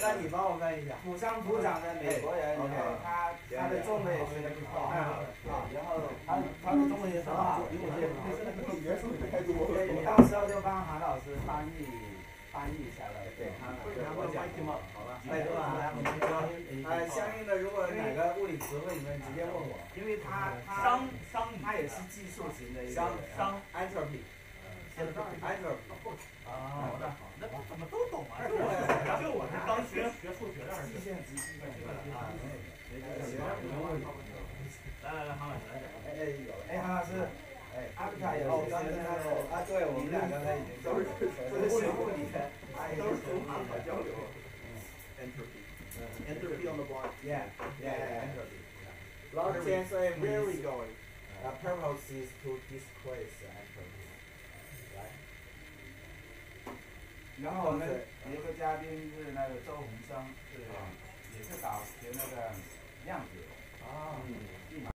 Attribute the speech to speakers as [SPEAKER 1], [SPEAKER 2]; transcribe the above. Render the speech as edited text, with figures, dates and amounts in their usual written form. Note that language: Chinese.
[SPEAKER 1] 那你帮我翻译一下。土生土长的美国人，然后他的中文也是好，然后他的中文也很好，比我这语言数太多。对，你到时候就帮韩老师翻译一下了，对他们讲。好吧。哎，对吧？来，我们说，相应的，如果哪个物理词汇你们直接问我，因为他也是技术型的一个entropy。
[SPEAKER 2] 那怎么都懂啊？就我是刚学数学的，
[SPEAKER 1] 计算机啊，
[SPEAKER 2] 来，韩老师来讲。
[SPEAKER 1] 韩老师，阿比卡也是刚跟他说啊，对，我们两个已经都是学物理的，都是从阿比卡交流。
[SPEAKER 3] Entropy on the block.
[SPEAKER 1] Yeah, entropy. Blockchain, so where are we going? Purpose is to displace entropy. 然后我们有一个嘉宾是那个周鸿生，也是搞学那个量子。